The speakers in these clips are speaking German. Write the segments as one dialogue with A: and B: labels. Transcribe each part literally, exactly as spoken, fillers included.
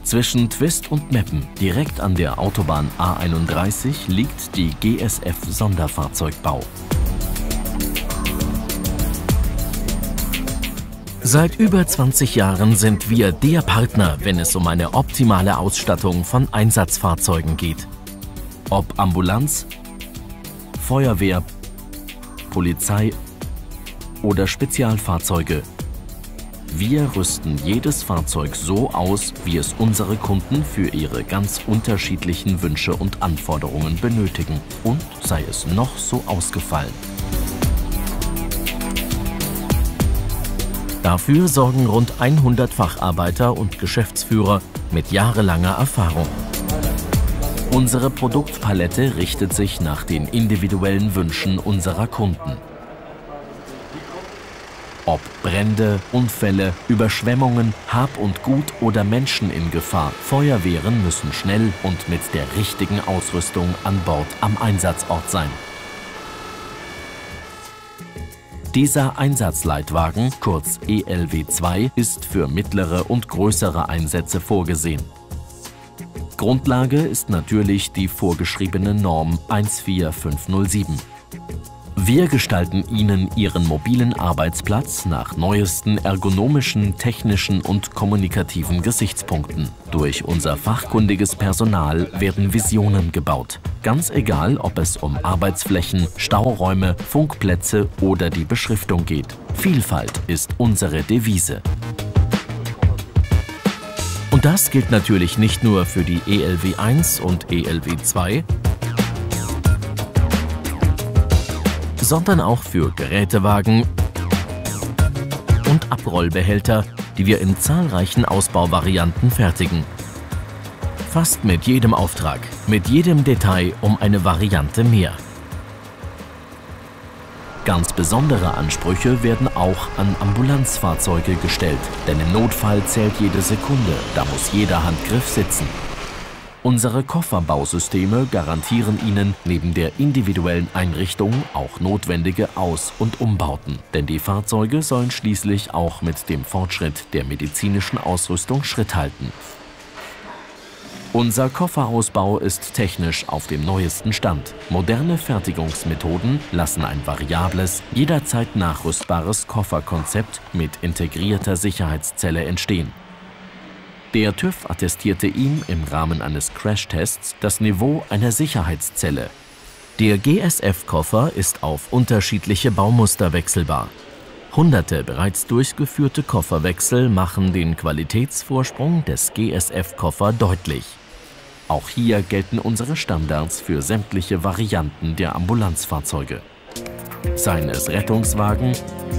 A: Zwischen Twist und Meppen, direkt an der Autobahn A einunddreißig, liegt die G S F Sonderfahrzeugbau. Seit über zwanzig Jahren sind wir der Partner, wenn es um eine optimale Ausstattung von Einsatzfahrzeugen geht. Ob Ambulanz, Feuerwehr, Polizei oder Spezialfahrzeuge. Wir rüsten jedes Fahrzeug so aus, wie es unsere Kunden für ihre ganz unterschiedlichen Wünsche und Anforderungen benötigen, und sei es noch so ausgefallen. Dafür sorgen rund hundert Facharbeiter und Geschäftsführer mit jahrelanger Erfahrung. Unsere Produktpalette richtet sich nach den individuellen Wünschen unserer Kunden. Ob Brände, Unfälle, Überschwemmungen, Hab und Gut oder Menschen in Gefahr, Feuerwehren müssen schnell und mit der richtigen Ausrüstung an Bord am Einsatzort sein. Dieser Einsatzleitwagen, kurz E L W zwei, ist für mittlere und größere Einsätze vorgesehen. Grundlage ist natürlich die vorgeschriebene Norm eins vier fünf null sieben. Wir gestalten Ihnen Ihren mobilen Arbeitsplatz nach neuesten ergonomischen, technischen und kommunikativen Gesichtspunkten. Durch unser fachkundiges Personal werden Visionen gebaut. Ganz egal, ob es um Arbeitsflächen, Stauräume, Funkplätze oder die Beschriftung geht. Vielfalt ist unsere Devise. Und das gilt natürlich nicht nur für die E L W eins und E L W zwei, sondern auch für Gerätewagen und Abrollbehälter, die wir in zahlreichen Ausbauvarianten fertigen. Fast mit jedem Auftrag, mit jedem Detail um eine Variante mehr. Ganz besondere Ansprüche werden auch an Ambulanzfahrzeuge gestellt, denn im Notfall zählt jede Sekunde, da muss jeder Handgriff sitzen. Unsere Kofferbausysteme garantieren Ihnen neben der individuellen Einrichtung auch notwendige Aus- und Umbauten, denn die Fahrzeuge sollen schließlich auch mit dem Fortschritt der medizinischen Ausrüstung Schritt halten. Unser Kofferausbau ist technisch auf dem neuesten Stand. Moderne Fertigungsmethoden lassen ein variables, jederzeit nachrüstbares Kofferkonzept mit integrierter Sicherheitszelle entstehen. Der TÜV attestierte ihm im Rahmen eines Crashtests das Niveau einer Sicherheitszelle. Der G S F-Koffer ist auf unterschiedliche Baumuster wechselbar. Hunderte bereits durchgeführte Kofferwechsel machen den Qualitätsvorsprung des G S F-Koffer deutlich. Auch hier gelten unsere Standards für sämtliche Varianten der Ambulanzfahrzeuge. Seien es Rettungswagen,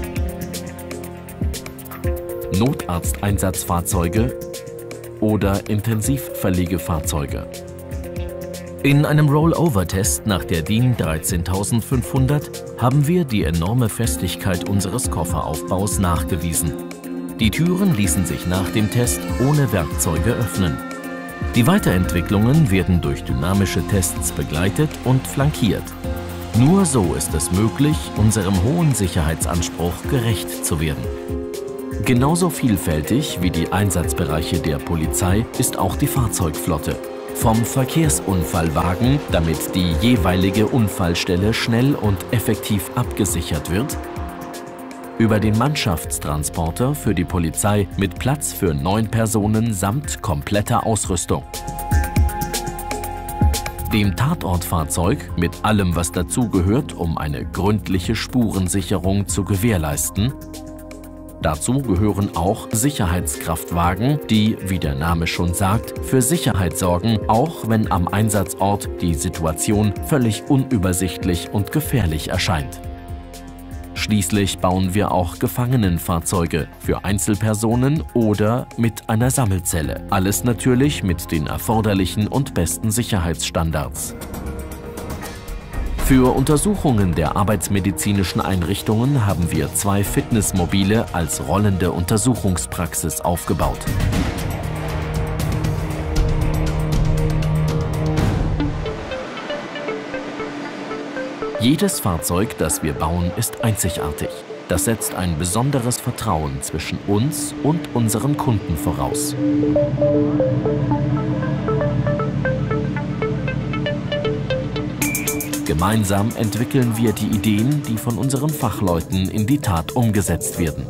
A: Notarzteinsatzfahrzeuge oder Intensivverlegefahrzeuge. In einem Rollover-Test nach der DIN dreizehntausendfünfhundert haben wir die enorme Festigkeit unseres Kofferaufbaus nachgewiesen. Die Türen ließen sich nach dem Test ohne Werkzeuge öffnen. Die Weiterentwicklungen werden durch dynamische Tests begleitet und flankiert. Nur so ist es möglich, unserem hohen Sicherheitsanspruch gerecht zu werden. Genauso vielfältig wie die Einsatzbereiche der Polizei ist auch die Fahrzeugflotte. Vom Verkehrsunfallwagen, damit die jeweilige Unfallstelle schnell und effektiv abgesichert wird, über den Mannschaftstransporter für die Polizei mit Platz für neun Personen samt kompletter Ausrüstung, dem Tatortfahrzeug mit allem, was dazugehört, um eine gründliche Spurensicherung zu gewährleisten. Dazu gehören auch Sicherheitskraftwagen, die, wie der Name schon sagt, für Sicherheit sorgen, auch wenn am Einsatzort die Situation völlig unübersichtlich und gefährlich erscheint. Schließlich bauen wir auch Gefangenenfahrzeuge für Einzelpersonen oder mit einer Sammelzelle. Alles natürlich mit den erforderlichen und besten Sicherheitsstandards. Für Untersuchungen der arbeitsmedizinischen Einrichtungen haben wir zwei Fitnessmobile als rollende Untersuchungspraxis aufgebaut. Jedes Fahrzeug, das wir bauen, ist einzigartig. Das setzt ein besonderes Vertrauen zwischen uns und unseren Kunden voraus. Gemeinsam entwickeln wir die Ideen, die von unseren Fachleuten in die Tat umgesetzt werden.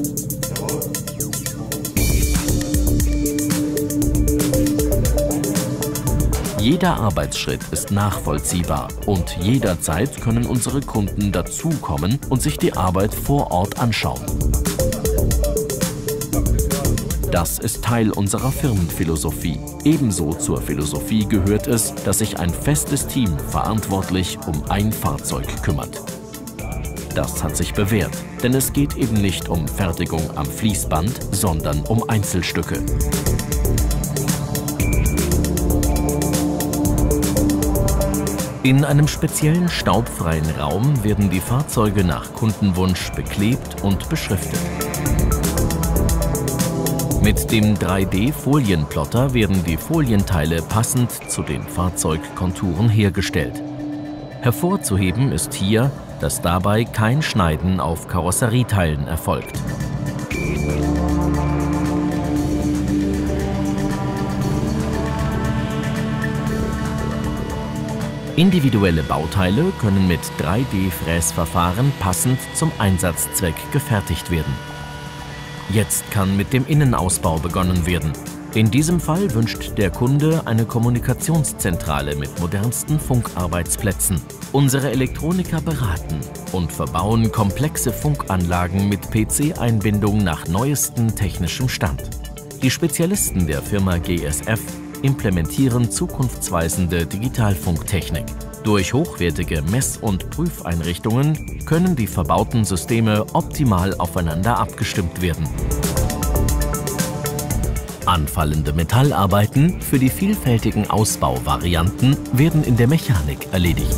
A: Jeder Arbeitsschritt ist nachvollziehbar und jederzeit können unsere Kunden dazukommen und sich die Arbeit vor Ort anschauen. Das ist Teil unserer Firmenphilosophie. Ebenso zur Philosophie gehört es, dass sich ein festes Team verantwortlich um ein Fahrzeug kümmert. Das hat sich bewährt, denn es geht eben nicht um Fertigung am Fließband, sondern um Einzelstücke. In einem speziellen staubfreien Raum werden die Fahrzeuge nach Kundenwunsch beklebt und beschriftet. Mit dem drei D-Folienplotter werden die Folienteile passend zu den Fahrzeugkonturen hergestellt. Hervorzuheben ist hier, dass dabei kein Schneiden auf Karosserieteilen erfolgt. Individuelle Bauteile können mit drei D-Fräsverfahren passend zum Einsatzzweck gefertigt werden. Jetzt kann mit dem Innenausbau begonnen werden. In diesem Fall wünscht der Kunde eine Kommunikationszentrale mit modernsten Funkarbeitsplätzen. Unsere Elektroniker beraten und verbauen komplexe Funkanlagen mit P C-Einbindung nach neuestem technischem Stand. Die Spezialisten der Firma G S F implementieren zukunftsweisende Digitalfunktechnik. Durch hochwertige Mess- und Prüfeinrichtungen können die verbauten Systeme optimal aufeinander abgestimmt werden. Anfallende Metallarbeiten für die vielfältigen Ausbauvarianten werden in der Mechanik erledigt.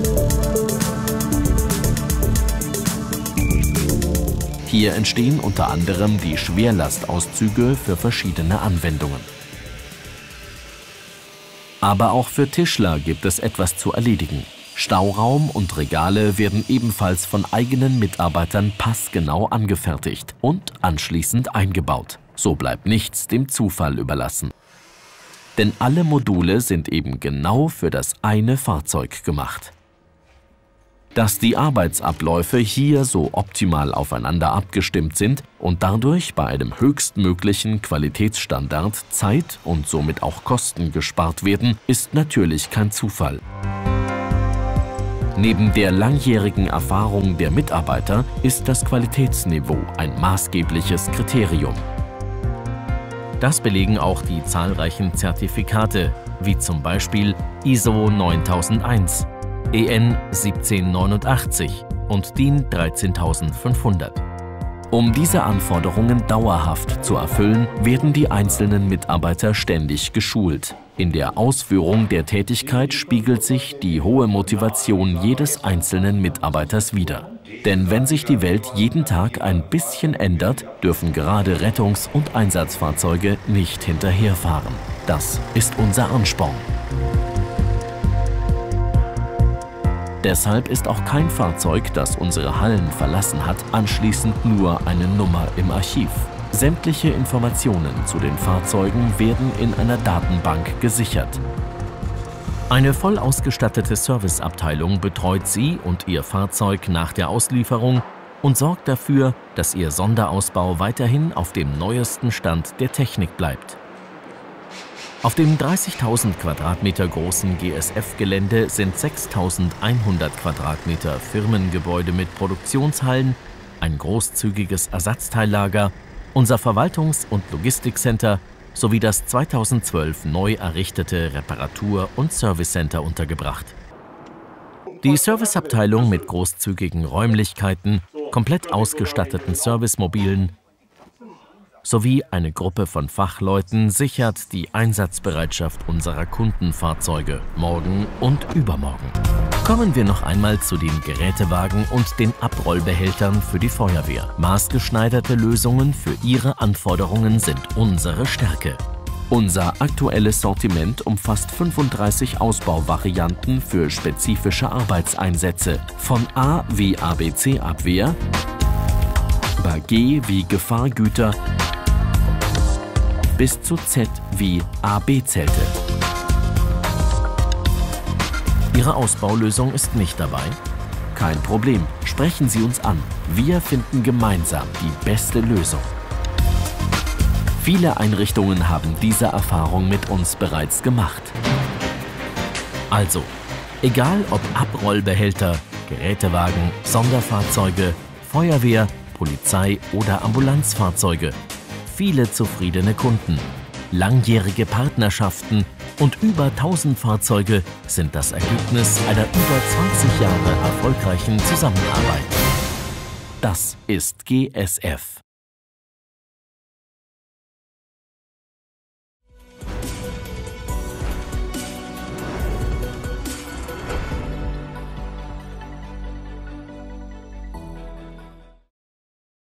A: Hier entstehen unter anderem die Schwerlastauszüge für verschiedene Anwendungen. Aber auch für Tischler gibt es etwas zu erledigen. Stauraum und Regale werden ebenfalls von eigenen Mitarbeitern passgenau angefertigt und anschließend eingebaut. So bleibt nichts dem Zufall überlassen. Denn alle Module sind eben genau für das eine Fahrzeug gemacht. Dass die Arbeitsabläufe hier so optimal aufeinander abgestimmt sind und dadurch bei einem höchstmöglichen Qualitätsstandard Zeit und somit auch Kosten gespart werden, ist natürlich kein Zufall. Neben der langjährigen Erfahrung der Mitarbeiter ist das Qualitätsniveau ein maßgebliches Kriterium. Das belegen auch die zahlreichen Zertifikate, wie zum Beispiel I S O neuntausendeins, E N siebzehnhundertneunundachtzig und D I N dreizehntausendfünfhundert. Um diese Anforderungen dauerhaft zu erfüllen, werden die einzelnen Mitarbeiter ständig geschult. In der Ausführung der Tätigkeit spiegelt sich die hohe Motivation jedes einzelnen Mitarbeiters wider. Denn wenn sich die Welt jeden Tag ein bisschen ändert, dürfen gerade Rettungs- und Einsatzfahrzeuge nicht hinterherfahren. Das ist unser Ansporn. Deshalb ist auch kein Fahrzeug, das unsere Hallen verlassen hat, anschließend nur eine Nummer im Archiv. Sämtliche Informationen zu den Fahrzeugen werden in einer Datenbank gesichert. Eine voll ausgestattete Serviceabteilung betreut Sie und Ihr Fahrzeug nach der Auslieferung und sorgt dafür, dass Ihr Sonderausbau weiterhin auf dem neuesten Stand der Technik bleibt. Auf dem dreißigtausend Quadratmeter großen G S F-Gelände sind sechstausendeinhundert Quadratmeter Firmengebäude mit Produktionshallen, ein großzügiges Ersatzteillager, unser Verwaltungs- und Logistikcenter sowie das zweitausendzwölf neu errichtete Reparatur- und Servicecenter untergebracht. Die Serviceabteilung mit großzügigen Räumlichkeiten, komplett ausgestatteten Servicemobilen sowie eine Gruppe von Fachleuten sichert die Einsatzbereitschaft unserer Kundenfahrzeuge morgen und übermorgen. Kommen wir noch einmal zu den Gerätewagen und den Abrollbehältern für die Feuerwehr. Maßgeschneiderte Lösungen für Ihre Anforderungen sind unsere Stärke. Unser aktuelles Sortiment umfasst fünfunddreißig Ausbauvarianten für spezifische Arbeitseinsätze, von A wie A B C-Abwehr über G wie Gefahrgüter bis zu Z wie A B-Zelte. Ihre Ausbaulösung ist nicht dabei? Kein Problem, sprechen Sie uns an. Wir finden gemeinsam die beste Lösung. Viele Einrichtungen haben diese Erfahrung mit uns bereits gemacht. Also, egal ob Abrollbehälter, Gerätewagen, Sonderfahrzeuge, Feuerwehr, Polizei oder Ambulanzfahrzeuge, viele zufriedene Kunden, langjährige Partnerschaften und über tausend Fahrzeuge sind das Ergebnis einer über zwanzig Jahre erfolgreichen Zusammenarbeit. Das ist G S F.